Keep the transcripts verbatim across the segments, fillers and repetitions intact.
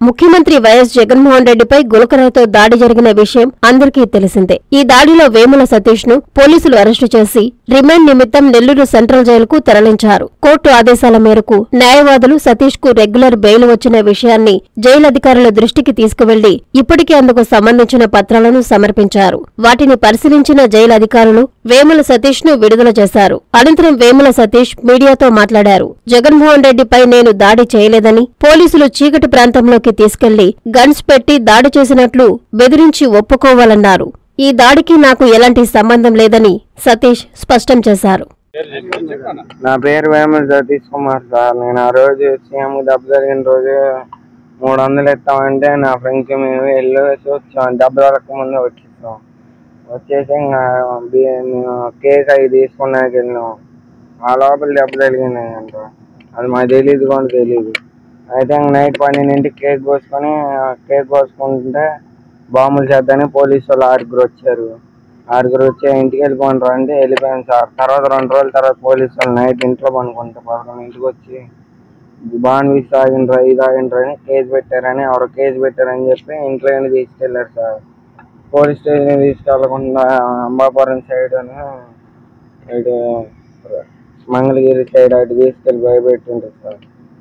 ముఖ్యమంత్రి వైఎస్ జగన్మోహన్ రెడ్డిపై గులకరాయితో దాడి జరిగిన విషయం అందరికీ తెలిసిందే. ఈ దాడిలో వేముల సతీష్ ను పోలీసులు అరెస్టు చేసి రిమాండ్ నిమిత్తం నెల్లూరు సెంట్రల్ జైలుకు తరలించారు. కోర్టు ఆదేశాల మేరకు న్యాయవాదులు సతీష్ కు రెగ్యులర్ బెయిల్ వచ్చిన విషయాన్ని జైలు అధికారుల దృష్టికి తీసుకువెళ్లి ఇప్పటికే అందుకు సంబంధించిన పత్రాలను సమర్పించారు. వాటిని పరిశీలించిన జైలు అధికారులు వేముల సతీష్ ను విడుదల చేశారు. అనంతరం వేముల సతీష్ మీడియాతో మాట్లాడారు. జగన్మోహన్ రెడ్డిపై నేను దాడి చేయలేదని, పోలీసులు చీకటి ప్రాంతంలోకి తీసుకెళ్లి గన్స్ పెట్టి దాడి చేసినట్లు బెదిరించి ఒప్పుకోవాలన్నారు. ఈ దాడికి నాకు ఎలాంటి సంబంధం లేదని సతీష్ స్పష్టం చేశారు. నా పేరు వేముల సతీష్ కుమార్ సార్. నేను ఆ రోజు సీఎం దెబ్బ జరిగిన రోజు మూడు వందలు ఇస్తామంటే నా ఫ్రెండ్స్ మేము వెళ్ళేసి వచ్చాం. దెబ్బ దొరక ముందు వచ్చేసాం. వచ్చేసి ఇంకా కేక్ అవి తీసుకున్నాక వెళ్ళాం. ఆ లోపల దెబ్బ జరిగింది అంట. అది మాకు తెలియదు కూడా తెలియదు. అయితే నైట్ పన్నెండింటికి కేక్ కోసుకొని కేక్ కోసుకుంటుంటే బాంబులు చేద్దామని పోలీసు వాళ్ళు ఆరుగురు వచ్చారు. ఆరుగురు వచ్చి ఇంటికి వెళ్ళిపోంటారు అంటే వెళ్ళిపోయాను సార్. తర్వాత రెండు రోజుల తర్వాత పోలీసు వాళ్ళు నైట్ ఇంట్లో పనుకుంటే పదకొండు ఇంటికి వచ్చి బాండ్ వీసి తాగిండ్రా ఇది తాగిండ్రా అని కేసు పెట్టారని ఎవరు కేసు పెట్టారని చెప్పి ఇంట్లో తీసుకెళ్లారు సార్. పోలీస్ స్టేషన్ తీసుకెళ్లకుండా అంబాపురం సైడ్ అని ఇటు మంగళగిరి సైడ్ అటు తీసుకెళ్ళి భయపెట్టింటారు సార్.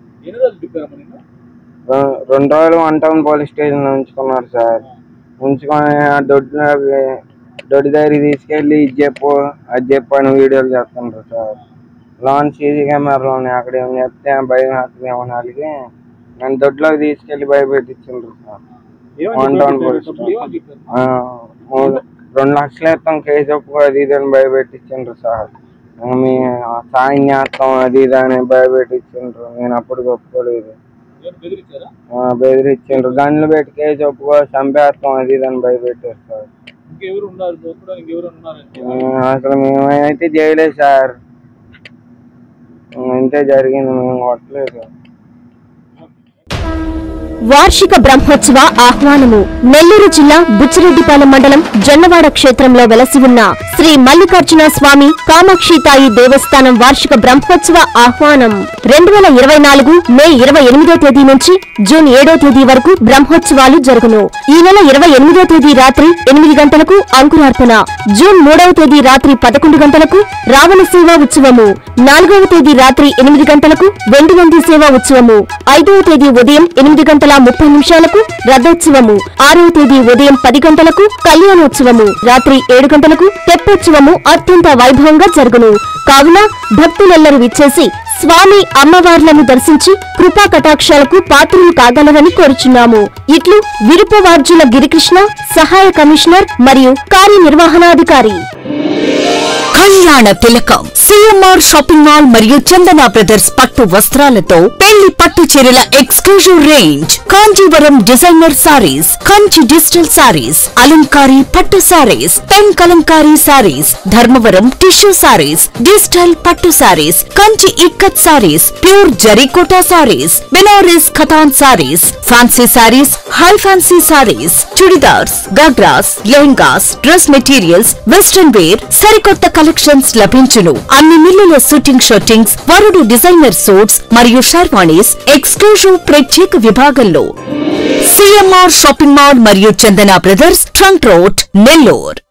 రెండు రోజులు వన్ టౌన్ పోలీస్ స్టేషన్ లో ఉంచుకున్నారు సార్. ఉంచుకొని దొడ్డు దొడ్డి దగ్గర తీసుకెళ్ళి ఇది చెప్పు అది చెప్పు అని వీడియోలు చేస్తుంటారు సార్. లాంచ్ సీసీ కెమెరాలో అక్కడ ఏం చెప్తే భయం వేస్తుందేమో వాళ్ళకి నన్ను దొడ్లోకి తీసుకెళ్ళి భయపెట్టించుంటారు సార్. వన్ టౌన్ పోలీస్ రెండు లక్షలు ఇస్తాం కేసు ఒప్పు అది ఇది అని భయపెట్టించుంటారు సార్. మీ సాయం చేస్తాం అది ఇది అని భయపెట్టించుంటారు. నేను అప్పుడు ఒప్పుకోలేదు. బెదిరించారు. గన్లు పెట్టి కేసు ఒప్పుకో చంపేస్తాం అది ఇది అని భయపెట్టేస్తారు. అసలు మేమైతే చేయలేదు సార్. ఇంతే జరిగింది. మేము కొట్టలేదు. వార్షిక బ్రహ్మోత్సవ ఆహ్వానము. నెల్లూరు జిల్లా బుచ్చిరెడ్డిపాలెం మండలం జొన్నవాడ క్షేత్రంలో వెలసి ఉన్న శ్రీ మల్లికార్జున స్వామి కామాక్షితాయి దేవస్థానం వార్షిక బ్రహ్మోత్సవ ఆహ్వానం రెండు వేల ఇరవై నాలుగు మే ఇరవై ఎనిమిదో తేదీ నుంచి జూన్ ఏడో తేదీ వరకు బ్రహ్మోత్సవాలు జరుగును. ఈ నెల ఇరవై ఎనిమిదో తేదీ రాత్రి ఎనిమిది గంటలకు అంకురార్పణ, జూన్ మూడవ తేదీ రాత్రి పదకొండు గంటలకు రావణ సేవా ఉత్సవము, నాలుగవ తేదీ రాత్రి ఎనిమిది గంటలకు వెండి నంది సేవా ఉత్సవము, ఐదవ తేదీ ఉదయం ఎనిమిది గంటల ముప్పై నిమిషాలకు రథోత్సవము, ఆరవ తేదీ ఉదయం పది గంటలకు కళ్యాణోత్సవము, రాత్రి ఏడు గంటలకు తెప్పోత్సవము అత్యంత వైభవంగా జరుగును. కావున భక్తులెల్లరూ విచ్చేసి స్వామి అమ్మవార్లను దర్శించి కృపా కటాక్షాలకు పాత్రులు కాగలరని కోరుచున్నాము. ఇట్లు విరుపవార్జుల గిరికృష్ణ, సహాయ కమిషనర్ మరియు కార్యనిర్వహణాధికారి. కళ్యాణ తిలకం సిఎంఆర్ షాపింగ్ మాల్ మరియు చందన బ్రదర్స్ పట్టు వస్త్రాలతో పెళ్లి పట్టు చీరల exclusive range, Kanjeevaram designer sarees, Kanchi digital sarees, అలంకారీ పట్టు sarees, pen Kalamkari sarees, Dharmavaram tissue sarees, digital పట్టు sarees, Kanchi ikat sarees, pure జరీకోటా sarees, Banaras Katan sarees, fancy sarees, high fancy sarees, churidars, ghagras, lehengas, dress materials, western wear, సరికొత్త కలెక్షన్స్ లభించును. అన్ని మిల్లుల షూటింగ్ షూటింగ్స్, వరుడు డిజైనర్ సూట్స్ మరియు షర్వాణీస్ ఎక్స్క్లూజివ్ ప్రత్యేక విభాగంలో. సిఎంఆర్ షాపింగ్ మాల్ మరియు Chandana brothers, trunk road, Nellore.